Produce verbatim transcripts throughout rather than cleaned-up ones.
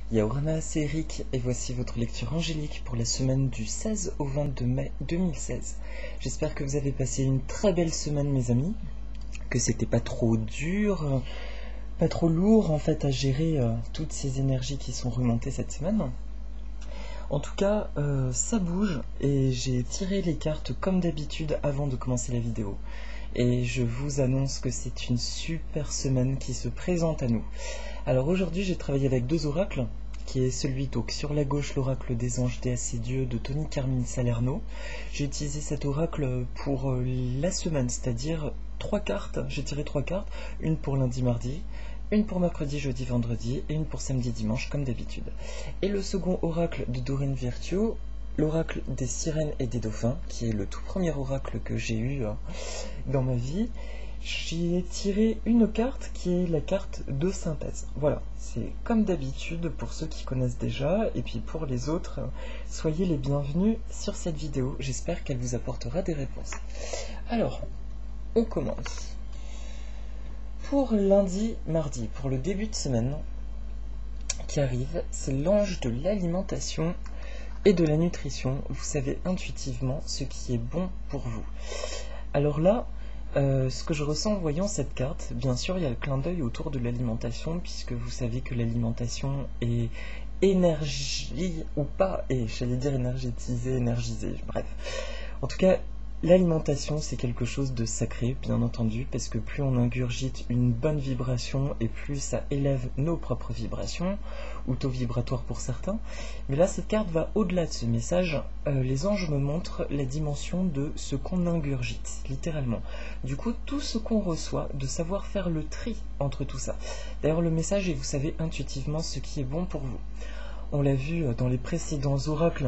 Yaorana, c'est Eric et voici votre lecture angélique pour la semaine du seize au vingt-deux mai deux mille seize. J'espère que vous avez passé une très belle semaine mes amis, que c'était pas trop dur, pas trop lourd en fait à gérer euh, toutes ces énergies qui sont remontées cette semaine. En tout cas, euh, ça bouge et j'ai tiré les cartes comme d'habitude avant de commencer la vidéo. Et je vous annonce que c'est une super semaine qui se présente à nous. Alors aujourd'hui, j'ai travaillé avec deux oracles, qui est celui donc sur la gauche, l'oracle des anges, déesses et dieux de Tony Carmine Salerno. J'ai utilisé cet oracle pour euh, la semaine, c'est-à-dire trois cartes. J'ai tiré trois cartes, une pour lundi, mardi, une pour mercredi, jeudi, vendredi et une pour samedi, dimanche, comme d'habitude. Et le second oracle de Doreen Virtue, l'oracle des sirènes et des dauphins, qui est le tout premier oracle que j'ai eu euh, dans ma vie. J'ai tiré une carte qui est la carte de synthèse. Voilà, c'est comme d'habitude pour ceux qui connaissent déjà, et puis pour les autres, soyez les bienvenus sur cette vidéo. J'espère qu'elle vous apportera des réponses. Alors, on commence. Pour lundi, mardi, pour le début de semaine qui arrive, c'est l'ange de l'alimentation et de la nutrition. Vous savez intuitivement ce qui est bon pour vous. Alors là, Euh, ce que je ressens en voyant cette carte, bien sûr il y a le clin d'œil autour de l'alimentation, puisque vous savez que l'alimentation est énergie ou pas, et j'allais dire énergétisée, énergisée, bref. En tout cas, l'alimentation c'est quelque chose de sacré, bien entendu, parce que plus on ingurgite une bonne vibration, et plus ça élève nos propres vibrations, ou taux vibratoire pour certains. Mais là, cette carte va au-delà de ce message. Euh, les anges me montrent la dimension de ce qu'on ingurgite, littéralement. Du coup, tout ce qu'on reçoit, de savoir faire le tri entre tout ça. D'ailleurs, le message est, vous savez intuitivement ce qui est bon pour vous. On l'a vu dans les précédents oracles,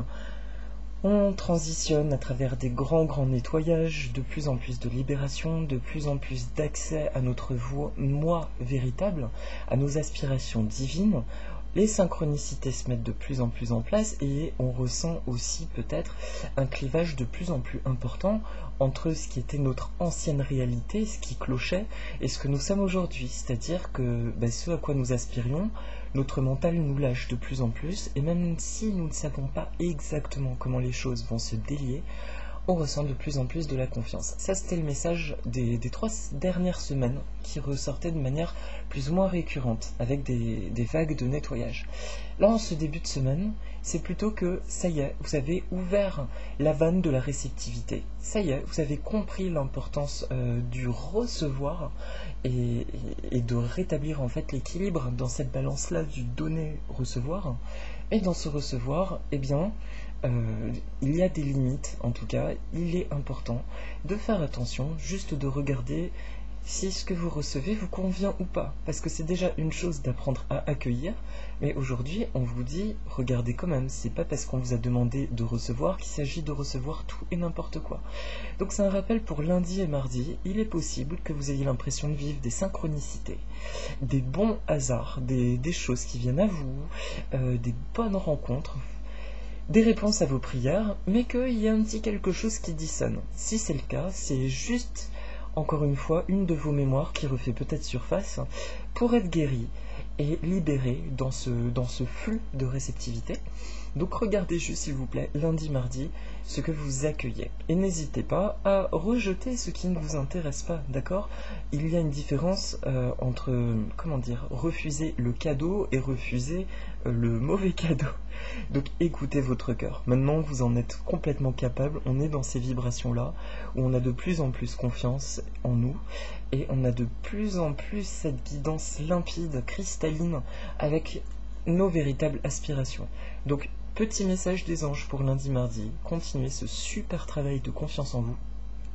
on transitionne à travers des grands, grands nettoyages, de plus en plus de libération, de plus en plus d'accès à notre moi véritable, à nos aspirations divines. Les synchronicités se mettent de plus en plus en place et on ressent aussi peut-être un clivage de plus en plus important entre ce qui était notre ancienne réalité, ce qui clochait, et ce que nous sommes aujourd'hui. C'est-à-dire que ben, ce à quoi nous aspirions, notre mental nous lâche de plus en plus, et même si nous ne savons pas exactement comment les choses vont se délier, on ressent de plus en plus de la confiance. Ça, c'était le message des, des trois dernières semaines qui ressortait de manière plus ou moins récurrente, avec des, des vagues de nettoyage. Là, en ce début de semaine, c'est plutôt que, ça y est, vous avez ouvert la vanne de la réceptivité. Ça y est, vous avez compris l'importance euh, du recevoir et, et, et de rétablir en fait l'équilibre dans cette balance-là du donner-recevoir. Et dans ce recevoir, eh bien, Euh, il y a des limites, en tout cas, il est important de faire attention, juste de regarder si ce que vous recevez vous convient ou pas, parce que c'est déjà une chose d'apprendre à accueillir, mais aujourd'hui on vous dit, regardez quand même, c'est pas parce qu'on vous a demandé de recevoir qu'il s'agit de recevoir tout et n'importe quoi. Donc c'est un rappel pour lundi et mardi, il est possible que vous ayez l'impression de vivre des synchronicités, des bons hasards, des, des choses qui viennent à vous, euh, des bonnes rencontres, des réponses à vos prières, mais qu'il y a un petit quelque chose qui dissonne. Si c'est le cas, c'est juste, encore une fois, une de vos mémoires qui refait peut-être surface pour être guérie et libérée dans ce, dans ce flux de réceptivité. Donc regardez juste, s'il vous plaît, lundi, mardi, ce que vous accueillez. Et n'hésitez pas à rejeter ce qui ne vous intéresse pas, d'accord ? Il y a une différence euh, entre, comment dire, refuser le cadeau et refuser euh, le mauvais cadeau. Donc écoutez votre cœur. Maintenant vous en êtes complètement capable, on est dans ces vibrations-là, où on a de plus en plus confiance en nous, et on a de plus en plus cette guidance limpide, cristalline, avec nos véritables aspirations. Donc, petit message des anges pour lundi, mardi, continuez ce super travail de confiance en vous.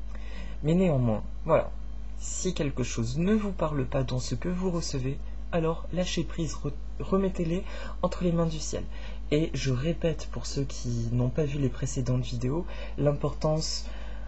Mais néanmoins, voilà, si quelque chose ne vous parle pas dans ce que vous recevez, alors lâchez prise, re remettez-les entre les mains du ciel. Et je répète pour ceux qui n'ont pas vu les précédentes vidéos, l'importance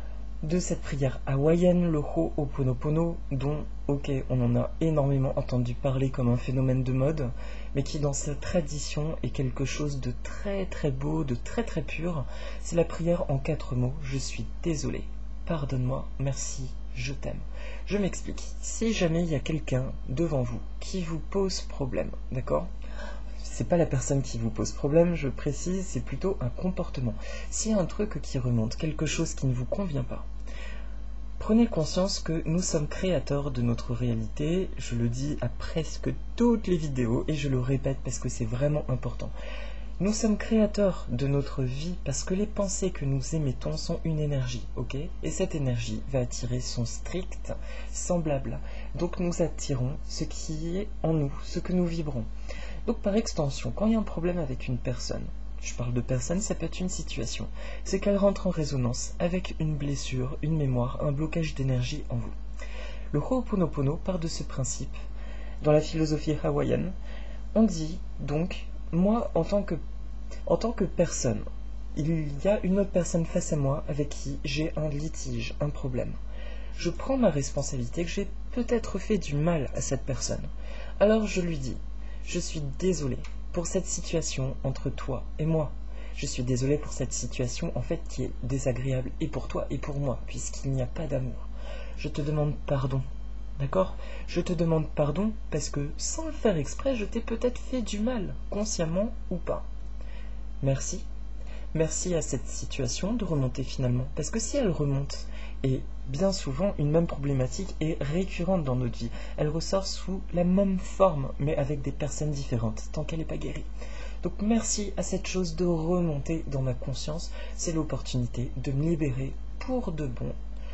de cette prière hawaïenne, le Ho'oponopono, dont, ok, on en a énormément entendu parler comme un phénomène de mode, mais qui dans sa tradition est quelque chose de très très beau, de très très pur. C'est la prière en quatre mots, je suis désolé, pardonne-moi, merci, je t'aime. Je m'explique, si jamais il y a quelqu'un devant vous qui vous pose problème, d'accord ? c'est pas la personne qui vous pose problème, je précise, c'est plutôt un comportement. S'il y a un truc qui remonte, quelque chose qui ne vous convient pas, prenez conscience que nous sommes créateurs de notre réalité. Je le dis à presque toutes les vidéos et je le répète parce que c'est vraiment important. Nous sommes créateurs de notre vie parce que les pensées que nous émettons sont une énergie, ok? Et cette énergie va attirer son strict semblable. Donc nous attirons ce qui est en nous, ce que nous vibrons. Donc par extension, quand il y a un problème avec une personne, je parle de personne, ça peut être une situation, c'est qu'elle rentre en résonance avec une blessure, une mémoire, un blocage d'énergie en vous. Le Ho'oponopono part de ce principe. Dans la philosophie hawaïenne, on dit donc, moi en tant que, en tant que personne, il y a une autre personne face à moi avec qui j'ai un litige, un problème. Je prends ma responsabilité que j'ai peut-être fait du mal à cette personne. Alors je lui dis, je suis désolé pour cette situation entre toi et moi. Je suis désolé pour cette situation en fait qui est désagréable et pour toi et pour moi, puisqu'il n'y a pas d'amour. Je te demande pardon, d'accord? Je te demande pardon parce que sans le faire exprès, je t'ai peut-être fait du mal, consciemment ou pas. Merci. Merci à cette situation de remonter finalement, parce que si elle remonte, et bien souvent une même problématique est récurrente dans notre vie, elle ressort sous la même forme, mais avec des personnes différentes, tant qu'elle n'est pas guérie. Donc merci à cette chose de remonter dans ma conscience, c'est l'opportunité de me libérer pour de bon,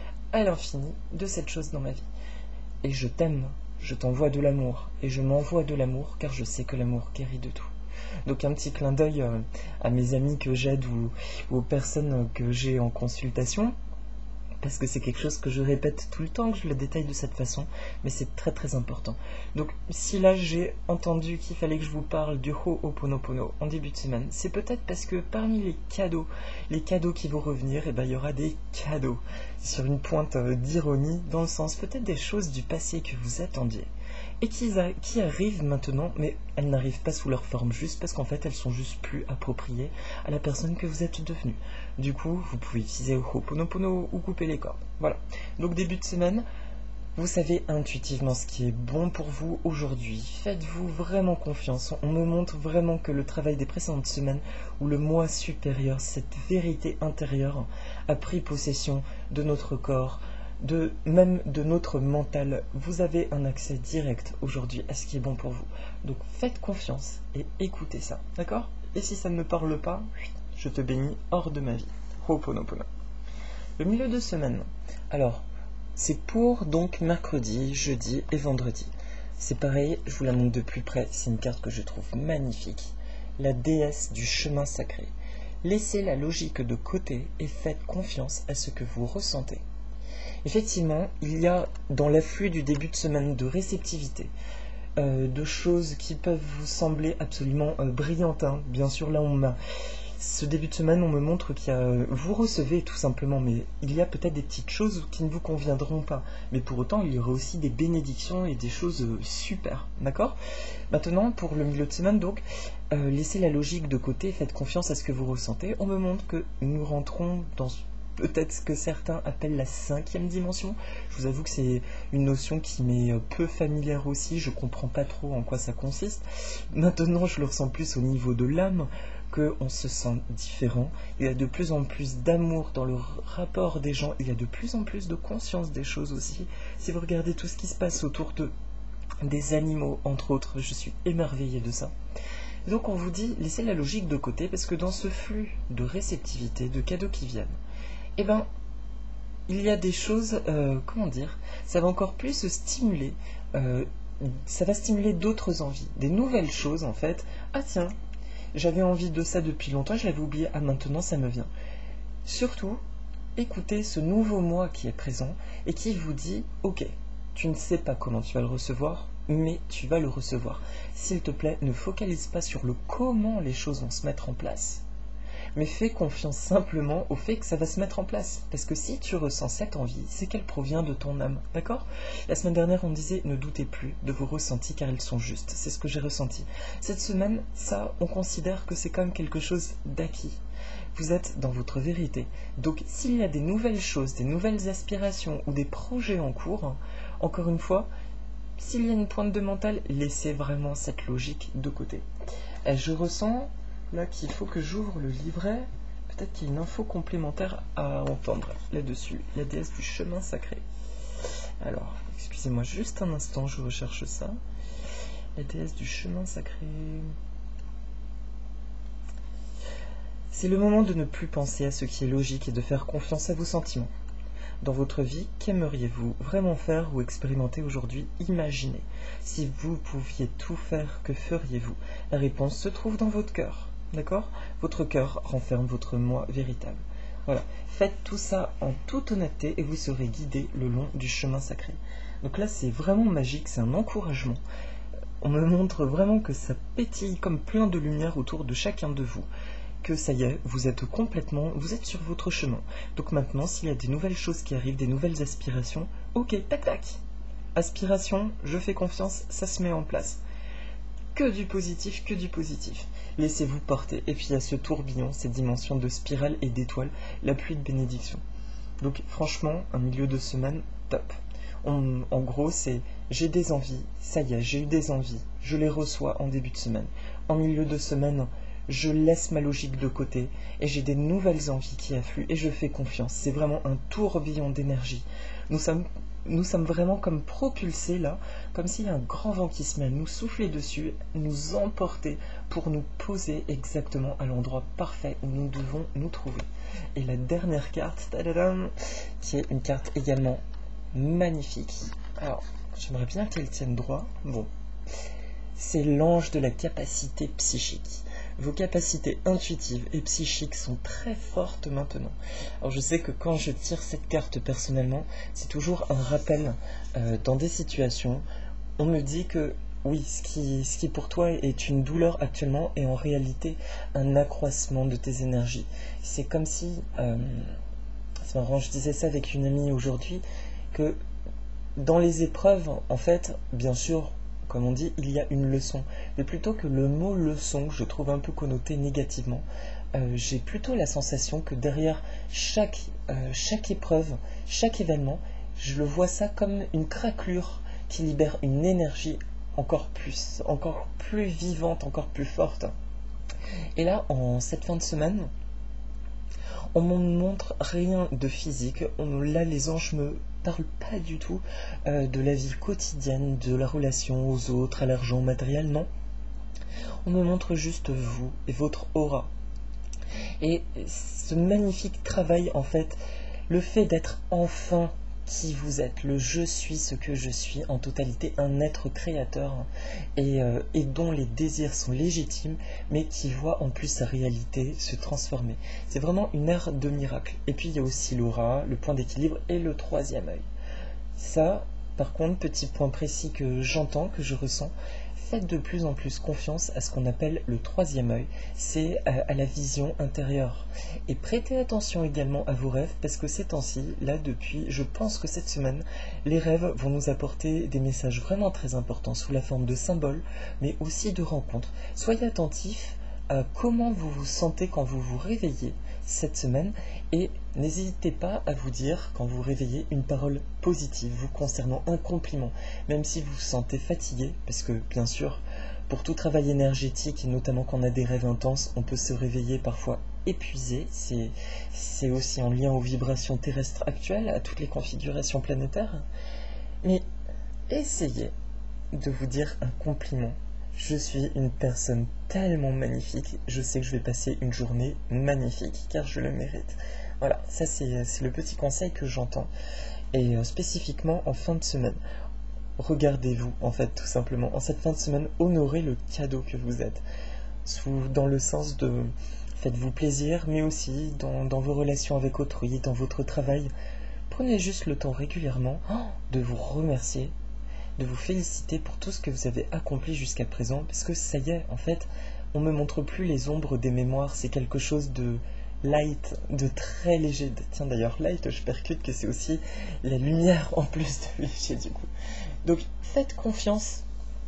à l'infini, de cette chose dans ma vie. Et je t'aime, je t'envoie de l'amour, et je m'envoie de l'amour, car je sais que l'amour guérit de tout. Donc un petit clin d'œil euh, à mes amis que j'aide ou, ou aux personnes que j'ai en consultation, parce que c'est quelque chose que je répète tout le temps, que je le détaille de cette façon, mais c'est très très important. Donc si là j'ai entendu qu'il fallait que je vous parle du Ho'oponopono en début de semaine, c'est peut-être parce que parmi les cadeaux, les cadeaux qui vont revenir, eh ben, il y aura des cadeaux, sur une pointe euh, d'ironie, dans le sens peut-être des choses du passé que vous attendiez, et qui, qui arrivent maintenant, mais elles n'arrivent pas sous leur forme juste parce qu'en fait elles sont juste plus appropriées à la personne que vous êtes devenue. Du coup, vous pouvez utiliser Ho'oponopono ou couper les cordes. Voilà. Donc début de semaine, vous savez intuitivement ce qui est bon pour vous aujourd'hui. Faites-vous vraiment confiance. On me montre vraiment que le travail des précédentes semaines, ou le moi supérieur, cette vérité intérieure, a pris possession de notre corps, de même de notre mental. Vous avez un accès direct aujourd'hui à ce qui est bon pour vous. Donc faites confiance et écoutez ça, d'accord? Et si ça ne me parle pas, je te bénis hors de ma vie. Ho'oponopono. Le milieu de semaine. Alors, c'est pour donc mercredi, jeudi et vendredi. C'est pareil, je vous la montre de plus près, c'est une carte que je trouve magnifique. La déesse du chemin sacré. Laissez la logique de côté et faites confiance à ce que vous ressentez. Effectivement, il y a dans l'afflux du début de semaine de réceptivité, euh, de choses qui peuvent vous sembler absolument euh, brillantes. Hein. Bien sûr, là, on m'a... ce début de semaine, on me montre qu'il y a... Vous recevez tout simplement, mais il y a peut-être des petites choses qui ne vous conviendront pas. Mais pour autant, il y aura aussi des bénédictions et des choses euh, super, d'accord? Maintenant, pour le milieu de semaine, donc, euh, laissez la logique de côté, faites confiance à ce que vous ressentez. On me montre que nous rentrons dans... peut-être ce que certains appellent la cinquième dimension. Je vous avoue que c'est une notion qui m'est peu familière aussi, je comprends pas trop en quoi ça consiste. Maintenant, je le ressens plus au niveau de l'âme, qu'on se sent différent. Il y a de plus en plus d'amour dans le rapport des gens, il y a de plus en plus de conscience des choses aussi. Si vous regardez tout ce qui se passe autour de, des animaux, entre autres, je suis émerveillé de ça. Donc on vous dit, laissez la logique de côté, parce que dans ce flux de réceptivité, de cadeaux qui viennent, eh ben, il y a des choses, euh, comment dire, ça va encore plus se stimuler, euh, ça va stimuler d'autres envies, des nouvelles choses en fait. Ah tiens, j'avais envie de ça depuis longtemps, je l'avais oublié, ah maintenant ça me vient. Surtout, écoutez ce nouveau moi qui est présent et qui vous dit, ok, tu ne sais pas comment tu vas le recevoir, mais tu vas le recevoir. S'il te plaît, ne focalise pas sur le comment les choses vont se mettre en place. Mais fais confiance simplement au fait que ça va se mettre en place. Parce que si tu ressens cette envie, c'est qu'elle provient de ton âme. D'accord? La semaine dernière, on disait, ne doutez plus de vos ressentis car ils sont justes. C'est ce que j'ai ressenti. Cette semaine, ça, on considère que c'est comme quelque chose d'acquis. Vous êtes dans votre vérité. Donc, s'il y a des nouvelles choses, des nouvelles aspirations ou des projets en cours, encore une fois, s'il y a une pointe de mental, laissez vraiment cette logique de côté. Et je ressens là qu'il faut que j'ouvre le livret. Peut-être qu'il y a une info complémentaire à entendre là-dessus. La déesse du chemin sacré. Alors, excusez-moi juste un instant, je recherche ça. La déesse du chemin sacré. C'est le moment de ne plus penser à ce qui est logique et de faire confiance à vos sentiments. Dans votre vie, qu'aimeriez-vous vraiment faire ou expérimenter aujourd'hui? Imaginez. Si vous pouviez tout faire, que feriez-vous? La réponse se trouve dans votre cœur. D'accord? Votre cœur renferme votre moi véritable. Voilà. Faites tout ça en toute honnêteté et vous serez guidé le long du chemin sacré. Donc là, c'est vraiment magique, c'est un encouragement. On me montre vraiment que ça pétille comme plein de lumière autour de chacun de vous. Que ça y est, vous êtes complètement, vous êtes sur votre chemin. Donc maintenant, s'il y a des nouvelles choses qui arrivent, des nouvelles aspirations, ok, tac tac. Aspiration, je fais confiance, ça se met en place. Que du positif, que du positif. Laissez-vous porter. Et puis il y a ce tourbillon, cette dimension de spirale et d'étoiles, la pluie de bénédiction. Donc franchement, un milieu de semaine, top. On, en gros, c'est j'ai des envies, ça y est, j'ai eu des envies, je les reçois en début de semaine. En milieu de semaine, je laisse ma logique de côté et j'ai des nouvelles envies qui affluent et je fais confiance. C'est vraiment un tourbillon d'énergie. Nous sommes, nous sommes vraiment comme propulsés là, comme s'il y a un grand vent qui se met à nous souffler dessus, nous emporter pour nous poser exactement à l'endroit parfait où nous devons nous trouver. Et la dernière carte, tadadam, qui est une carte également magnifique. Alors, j'aimerais bien qu'elle tienne droit. Bon, c'est l'ange de la capacité psychique. Vos capacités intuitives et psychiques sont très fortes maintenant. Alors je sais que quand je tire cette carte personnellement, c'est toujours un rappel euh, dans des situations. On me dit que oui, ce qui, ce qui pour toi est une douleur actuellement est en réalité un accroissement de tes énergies. C'est comme si, euh, c'est marrant, je disais ça avec une amie aujourd'hui, que dans les épreuves, en fait, bien sûr, comme on dit, il y a une leçon. Mais plutôt que le mot leçon, je trouve un peu connoté négativement, euh, j'ai plutôt la sensation que derrière chaque, euh, chaque épreuve, chaque événement, je le vois ça comme une craquelure qui libère une énergie encore plus, encore plus vivante, encore plus forte. Et là, en cette fin de semaine, on ne me montre rien de physique. On, là, les anges me parlent pas du tout euh, de la vie quotidienne, de la relation aux autres, à l'argent, au matériel, non. On me montre juste vous et votre aura. Et ce magnifique travail, en fait, le fait d'être enfin qui vous êtes, le je suis ce que je suis, en totalité un être créateur et, euh, et dont les désirs sont légitimes, mais qui voit en plus sa réalité se transformer. C'est vraiment une ère de miracle. Et puis il y a aussi l'aura, le point d'équilibre et le troisième œil. Ça, par contre, petit point précis que j'entends, que je ressens, faites de plus en plus confiance à ce qu'on appelle le troisième œil, c'est à, à la vision intérieure. Et prêtez attention également à vos rêves, parce que ces temps-ci, là depuis, je pense que cette semaine, les rêves vont nous apporter des messages vraiment très importants sous la forme de symboles, mais aussi de rencontres. Soyez attentifs à comment vous vous sentez quand vous vous réveillez cette semaine, et n'hésitez pas à vous dire, quand vous réveillez, une parole positive vous concernant, un compliment, même si vous vous sentez fatigué, parce que bien sûr, pour tout travail énergétique, et notamment quand on a des rêves intenses, on peut se réveiller parfois épuisé, c'est, c'est aussi en lien aux vibrations terrestres actuelles, à toutes les configurations planétaires, mais essayez de vous dire un compliment. Je suis une personne tellement magnifique, je sais que je vais passer une journée magnifique, car je le mérite. Voilà, ça c'est, c'est le petit conseil que j'entends. Et euh, spécifiquement en fin de semaine, regardez-vous en fait tout simplement. En cette fin de semaine, honorez le cadeau que vous êtes. Sous, dans le sens de faites-vous plaisir, mais aussi dans, dans vos relations avec autrui, dans votre travail. Prenez juste le temps régulièrement de vous remercier, de vous féliciter pour tout ce que vous avez accompli jusqu'à présent, parce que ça y est, en fait, on me montre plus les ombres des mémoires, c'est quelque chose de light, de très léger. Tiens d'ailleurs, light, je percute que c'est aussi la lumière en plus de léger du coup. Donc faites confiance,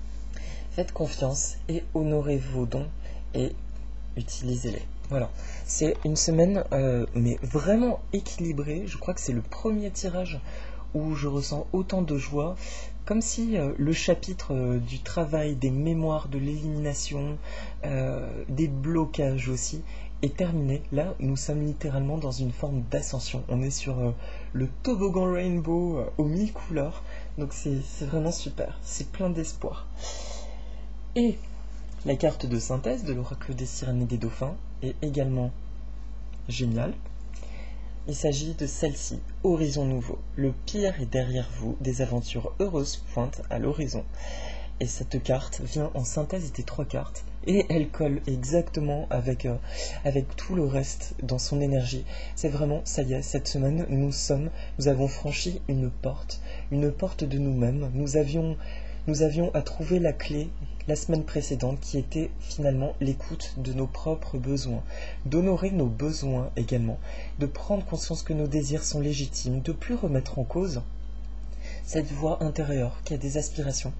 faites confiance et honorez vos dons et utilisez-les. Voilà, c'est une semaine euh, mais vraiment équilibrée. Je crois que c'est le premier tirage où je ressens autant de joie comme si euh, le chapitre euh, du travail, des mémoires, de l'élimination, euh, des blocages aussi, est terminé. Là, nous sommes littéralement dans une forme d'ascension. On est sur euh, le toboggan rainbow euh, aux mille couleurs. Donc c'est c'est vraiment super. C'est plein d'espoir. Et la carte de synthèse de l'oracle des sirènes et des dauphins est également géniale. Il s'agit de celle-ci, Horizon nouveau. Le pire est derrière vous, des aventures heureuses pointent à l'horizon. Et cette carte vient en synthèse des trois cartes, et elle colle exactement avec, euh, avec tout le reste dans son énergie. C'est vraiment, ça y est, cette semaine, nous sommes, nous avons franchi une porte, une porte de nous-mêmes. Nous avions, nous avions à trouver la clé la semaine précédente, qui était finalement l'écoute de nos propres besoins, d'honorer nos besoins également, de prendre conscience que nos désirs sont légitimes, de plus remettre en cause cette voix intérieure qui a des aspirations,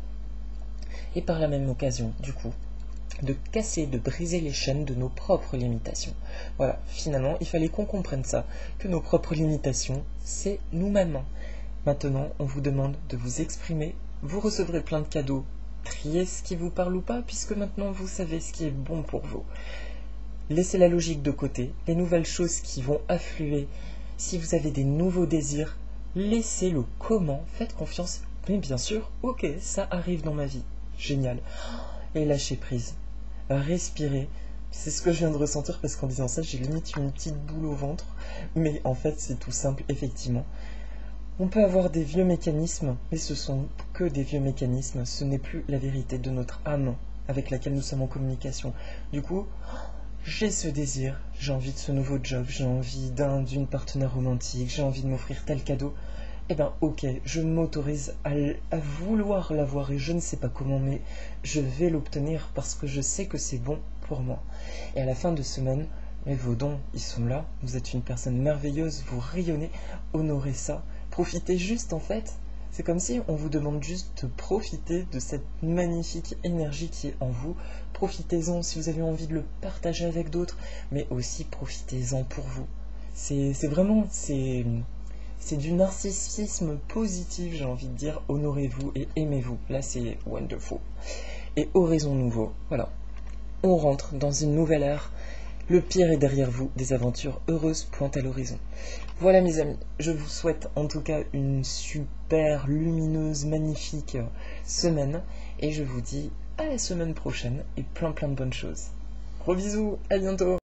et par la même occasion, du coup, de casser, de briser les chaînes de nos propres limitations. Voilà, finalement, il fallait qu'on comprenne ça, que nos propres limitations, c'est nous-mêmes. Maintenant, on vous demande de vous exprimer, vous recevrez plein de cadeaux. Triez ce qui vous parle ou pas, puisque maintenant vous savez ce qui est bon pour vous. Laissez la logique de côté, les nouvelles choses qui vont affluer. Si vous avez des nouveaux désirs, laissez le comment, faites confiance. Mais bien sûr, ok, ça arrive dans ma vie. Génial. Et lâchez prise. Respirez. C'est ce que je viens de ressentir parce qu'en disant ça, j'ai limite une petite boule au ventre. Mais en fait, c'est tout simple, effectivement. On peut avoir des vieux mécanismes, mais ce sont que des vieux mécanismes. Ce n'est plus la vérité de notre âme avec laquelle nous sommes en communication. Du coup, j'ai ce désir, j'ai envie de ce nouveau job, j'ai envie d'un, d'une partenaire romantique, j'ai envie de m'offrir tel cadeau. Eh ben ok, je m'autorise à, à vouloir l'avoir et je ne sais pas comment, mais je vais l'obtenir parce que je sais que c'est bon pour moi. Et à la fin de semaine, mais vos dons, ils sont là, vous êtes une personne merveilleuse, vous rayonnez, honorez ça. Profitez juste en fait, c'est comme si on vous demande juste de profiter de cette magnifique énergie qui est en vous. Profitez-en si vous avez envie de le partager avec d'autres, mais aussi profitez-en pour vous. C'est c'est vraiment, c'est c'est du narcissisme positif, j'ai envie de dire. Honorez-vous et aimez-vous. Là c'est wonderful. Et horizon nouveau, voilà. On rentre dans une nouvelle ère. Le pire est derrière vous, des aventures heureuses pointent à l'horizon. Voilà mes amis, je vous souhaite en tout cas une super lumineuse, magnifique semaine. Et je vous dis à la semaine prochaine et plein plein de bonnes choses. Gros bisous, à bientôt.